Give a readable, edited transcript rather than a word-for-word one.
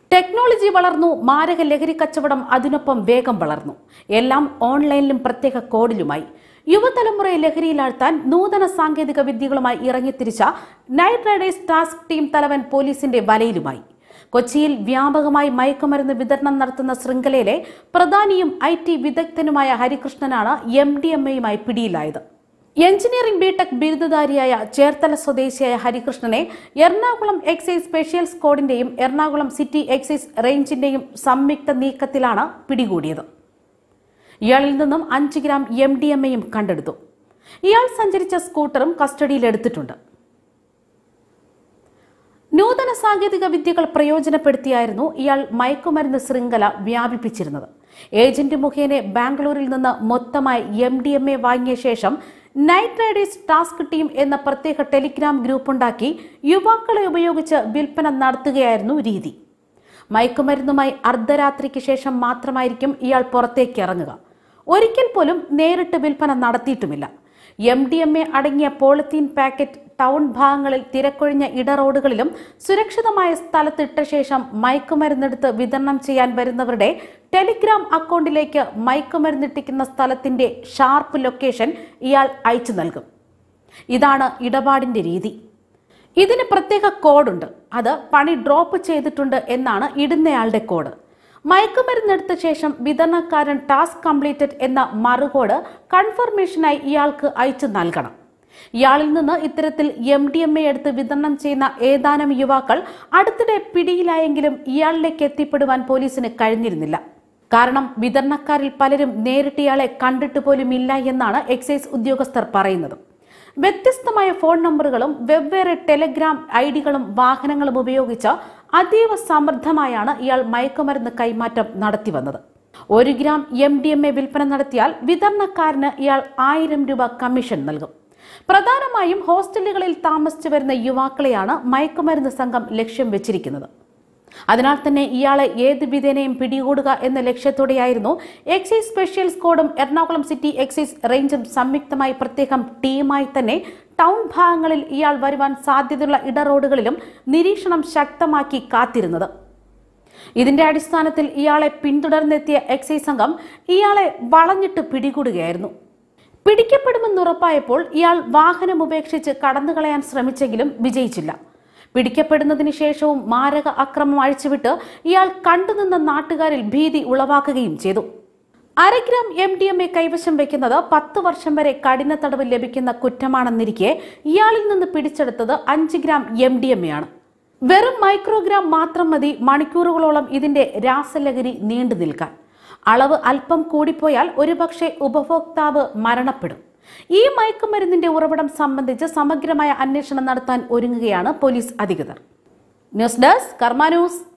Technology വളർന്നു, മാരക ലഹരി കച്ചവടം അതിനൊപ്പം വേഗം വളർന്നു. എല്ലാം ഓൺലൈനിലും പ്രത്യേക കോഡിലുമായി. യുവതലമുറയെ ലഹരിയിലാഴ്ത്താൻ നൂതന സാങ്കേതിക വിദ്യകളുമായി ഇറങ്ങിത്തിരിച്ച നൈറ്റ് റൈഡേഴ്സ് ടാസ്ക് ടീം തലവൻ പോലീസിന്റെ വലയിലുമായി. കൊച്ചിയിൽ വ്യാപകമായി മയക്കുമരുന്ന് വിതരണം നടത്തുന്ന ശൃംഖലയിലെ പ്രധാനിയും IT വിദഗ്ധനുമായ ഹരികൃഷ്ണനാണ് MDMAയുമായി പിടിയിലായത്. എഞ്ചിനീയറിംഗ് ബിടെക് ബിരുദധാരിയായ ചേർത്തല സ്വദേശിയായ ഹരികൃഷ്ണനെ എറണാകുളം എക്സൈസ് സ്പെഷ്യൽ സ്ക്വാഡിന്റെയും എറണാകുളം സിറ്റി എക്സൈസ് റേഞ്ചിന്റെയും സംയുക്ത നീക്കത്തിലാണ് പിടികൂടിയത്. ഇയാളിൽ നിന്നും 5 ഗ്രാം MDMAയും കണ്ടെടുത്തു. ഇയാൾ സഞ്ചരിച്ച സ്കൂട്ടറും കസ്റ്റഡിയിലെടുത്തിട്ടുണ്ട്. നൂതന സാങ്കേതിക വിദ്യകൾ പ്രയോജനപ്പെടുത്തിയായിരുന്നു ഇയാൾ മയക്കുമരുന്ന് ശൃംഖല വ്യാപിപ്പിച്ചിരുന്നത്. ഏജന്റ് മുഖേന ബാംഗ്ലൂരിൽ നിന്ന് മൊത്തമായി MDMA വാങ്ങിയ ശേഷം നൈറ്റ് റൈഡേഴ്സ് ടാസ്ക് ടീം എന്ന പ്രത്യേക ടെലിഗ്രാം ഗ്രൂപ്പുണ്ടാക്കി യുവാക്കളെ ഉപയോഗിച്ച് വിൽപ്പന നടത്തുകയായിരുന്നു രീതി. മയക്കുമരുന്നുമായി അർദ്ധരാത്രിക്ക് ശേഷം മാത്രമായിരിക്കും ഇയാൾ പുറത്തേക്ക് ഇറങ്ങുക. ഒരിക്കൽ പോലും നേരിട്ട് വിൽപ്പന നടത്തിയിട്ടുമില്ല. MDMA അടങ്ങിയ പോളിത്തീൻ പാക്കറ്റ് ടൗൺ ഭാഗങ്ങളിൽ തിരക്കൊഴിഞ്ഞ ഇടറോഡുകളിലും സുരക്ഷിതമായ സ്ഥലത്തിട്ട ശേഷം മയക്കുമരുന്നെടുത്ത് വിതരണം ചെയ്യാൻ വരുന്നവരുടെ ടെലിഗ്രാം അക്കൗണ്ടിലേക്ക് മയക്കുമരുന്നിട്ടിക്കുന്ന സ്ഥലത്തിന്റെ ഷാർപ്പ് ലൊക്കേഷൻ ഇയാൾ അയച്ചു നൽകും. ഇതാണ് ഇടപാടിന്റെ രീതി. ഇതിന് പ്രത്യേക കോഡുണ്ട്. അത് പണി ഡ്രോപ്പ് ചെയ്തിട്ടുണ്ട് എന്നാണ് ഇടുന്നയാളുടെ കോഡ്. മയക്കുമരുന്നെടുത്ത ശേഷം വിതരണക്കാരൻ ടാസ്ക് കംപ്ലീറ്റഡ് എന്ന മറുകോഡ് കൺഫർമേഷനായി ഇയാൾക്ക് അയച്ചു നൽകണം. ഇയാളിൽ നിന്ന് ഇത്തരത്തിൽ MDMA എടുത്ത് വിതരണം ചെയ്യുന്ന ഏതാനും യുവാക്കൾ അടുത്തിടെ പിടിയിലായെങ്കിലും ഇയാളിലേക്ക് എത്തിപ്പെടുവാൻ പോലീസിന് കഴിഞ്ഞിരുന്നില്ല. കാരണം വിതരണക്കാരിൽ പലരും നേരിട്ട് ഇയാളെ കണ്ടിട്ട് പോലും ഇല്ല എന്നാണ് എക്സൈസ് ഉദ്യോഗസ്ഥർ പറയുന്നത്. വ്യത്യസ്തമായ ഫോൺ നമ്പറുകളും വെവ്വേറെ ടെലഗ്രാം IDകളും വാഹനങ്ങളും ഉപയോഗിച്ച് അതീവ സമൃദ്ധമായാണ് ഇയാൾ മയക്കുമരുന്ന് കൈമാറ്റം നടത്തി വന്നത്. 1 ഗ്രാം MDMA വിൽപ്പന നടത്തിയാൽ വിതരണക്കാരന് ഇയാൾ 1000 രൂപ കമ്മീഷൻ നൽകും. പ്രധാനമായും ഹോസ്റ്റലുകളിൽ താമസിച്ചു വരുന്ന യുവാക്കളെയാണ് മയക്കുമരുന്ന് സംഘം ലക്ഷ്യം വെച്ചിരിക്കുന്നത്. അതിനാൽ തന്നെ ഇയാളെ ഏത് വിധേനയും പിടികൂടുക എന്ന ലക്ഷ്യത്തോടെയായിരുന്നു എക്സൈസ് സ്പെഷ്യൽ സ്ക്വാഡും എറണാകുളം സിറ്റി എക്സൈസ് റേഞ്ചും സംയുക്തമായി പ്രത്യേകം ടീമായി തന്നെ ടൗൺ ഭാഗങ്ങളിൽ ഇയാൾ വരുവാൻ സാധ്യതയുള്ള ഇടറോഡുകളിലും നിരീക്ഷണം ശക്തമാക്കി കാത്തിരുന്നത്. ഇതിന്റെ അടിസ്ഥാനത്തിൽ ഇയാളെ പിന്തുടർന്നെത്തിയ എക്സൈസ് സംഘം ഇയാളെ വളഞ്ഞിട്ട് പിടികൂടുകയായിരുന്നു. പിടിക്കപ്പെടുമെന്നുറപ്പായപ്പോൾ ഇയാൾ വാഹനം ഉപേക്ഷിച്ച് കടന്നുകളയാൻ ശ്രമിച്ചെങ്കിലും വിജയിച്ചില്ല. പിടിക്കപ്പെടുന്നതിന് ശേഷവും മാരക അക്രമം അഴിച്ചുവിട്ട് ഇയാൾ കണ്ടുനിന്ന നാട്ടുകാരിൽ ഭീതി ഉളവാക്കുകയും ചെയ്തു. 1/2 ഗ്രാം MDMA കൈവശം വയ്ക്കുന്നത് 10 വർഷം വരെ കഠിന തടവ് ലഭിക്കുന്ന കുറ്റമാണെന്നിരിക്കെ ഇയാളിൽ നിന്ന് പിടിച്ചെടുത്തത് 5 ഗ്രാം MDMA ആണ്. വെറും മൈക്രോഗ്രാം മാത്രം മതി മണിക്കൂറുകളോളം ഇതിന്റെ രാസലഹരി നീണ്ടു നിൽക്കാൻ. അളവ് അല്പം കൂടിപ്പോയാൽ ഒരുപക്ഷെ ഉപഭോക്താവ് മരണപ്പെടും. ഈ മയക്കുമരുന്നിന്റെ ഉറവിടം സംബന്ധിച്ച് സമഗ്രമായ അന്വേഷണം നടത്താൻ ഒരുങ്ങുകയാണ് പോലീസ് അധികൃതർ. News desk Karma news.